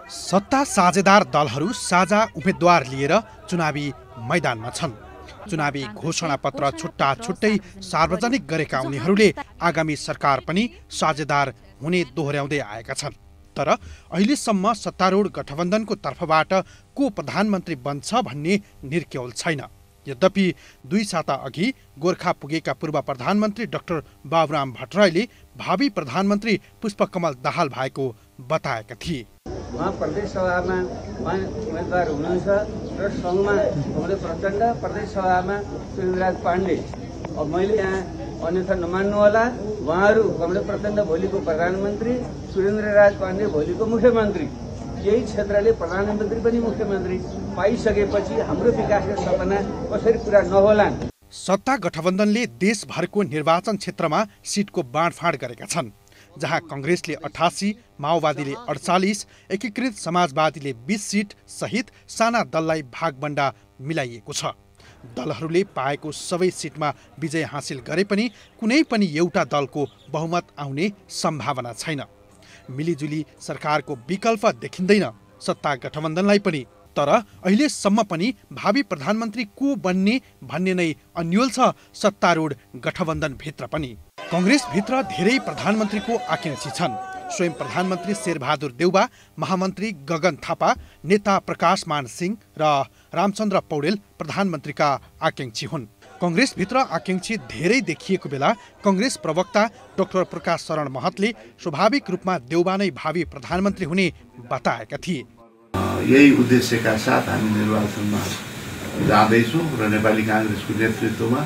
सत्ता साझेदार दलहरू साझा उम्मेद्वार लिएर चुनावी मैदानमा छन्। चुनावी घोषणा पत्र छुट्टा छुट्टै सार्वजनिक गरेका उनीहरूले आगामी सरकार पनि साझेदार हुने दोहोर्याउँदै आएका छन्। तर अहिलेसम्म सत्तारूढ गठबन्धनको तर्फबाट को प्रधानमन्त्री बन्छ भन्ने निर्क्युल छैन। यद्यपि 2 साता अघि गोर्खा पुगेका पूर्व प्रधानमन्त्री डाक्टर बाबुराम भट्टराईले भावी प्रधानमन्त्री पुष्पकमल दाहाल भएको बताएका थिए। उहाँ प्रदेश सभामा उम्मेदवार हुनुहुन्छ र सङ्घमा कमले प्रचण्ड, प्रदेश सभामा सुरेन्द्रराज पाण्डे। अब मैले यहाँ अन्यथा नमान्नुहोला, उहाँहरू कमले प्रचण्ड भोलिको प्रधानमन्त्री, सुरेन्द्रराज पाण्डे भोलिको मुख्यमन्त्री। यही क्षेत्रले प्रधानमन्त्री पनि मुख्यमन्त्री पाइसकेपछि हाम्रो विकासको सपना कसरी पूरा नहोलान्। सत्ता गठबन्धनले देशभरको निर्वाचन क्षेत्रमा सिटको बाँडफाँड गरेका छन्, जहाँ कङ्ग्रेसले 88, माओवादीले 48, एकीकृत समाजवादीले 20 सिट सहित साना दललाई भागबण्डा मिलाइएको छ। दलहरूले पाएको सबै सिटमा विजय हासिल गरे पनि कुनै पनि एउटा दलको बहुमत आउने सम्भावना छैन। मिलिजुली सरकारको विकल्प देखिँदैन सत्ता गठबन्धनलाई पनि। तर अहिलेसम्म पनि भावी प्रधानमन्त्री को बन्ने भन्ने नै अन्योल छ सत्तारूढ गठबन्धनभित्र पनि। कङ्ग्रेसभित्र धेरै प्रधानमन्त्रीको आकांक्षी छन्। स्वयं प्रधानमन्त्री शेरबहादुर देउबा, महामन्त्री गगन थापा, नेता प्रकाश मान सिंह र रामचन्द्र पौडेल प्रधानमन्त्रीका आकांक्षी हुन्। कङ्ग्रेसभित्र आकांक्षी धेरै देखिएको बेला कङ्ग्रेस प्रवक्ता डाक्टर प्रकाश शरण महतले स्वाभाविक रूपमा देउबा नै भावी प्रधानमन्त्री हुने बताएका थिए। यही उद्देश्यका साथ हामी निर्वाचनमा जाँदैछौँ र नेपाली काङ्ग्रेसको नेतृत्वमा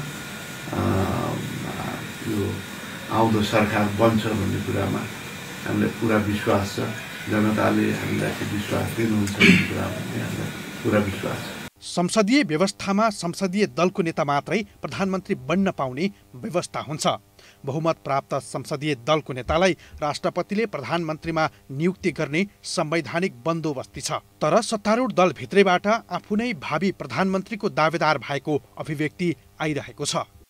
यो आउँदो सरकार बन्छ भन्ने कुरामा हामीलाई पुरा विश्वास छ। जनताले हामीलाई विश्वास दिनुहुन्छ भन्ने कुरामा हामीलाई पुरा विश्वास छ। संसदीय व्यवस्थामा संसदीय दलको नेता मात्रै प्रधानमन्त्री बन्न पाउने व्यवस्था हुन्छ। बहुमत प्राप्त संसदीय दलको नेतालाई राष्ट्रपतिले प्रधानमन्त्रीमा नियुक्ति गर्ने संवैधानिक बन्दोबस्ती छ। तर सत्तारूढ दलभित्रैबाट आफू नै भावी प्रधानमन्त्रीको दावेदार भएको अभिव्यक्ति आइरहेको छ।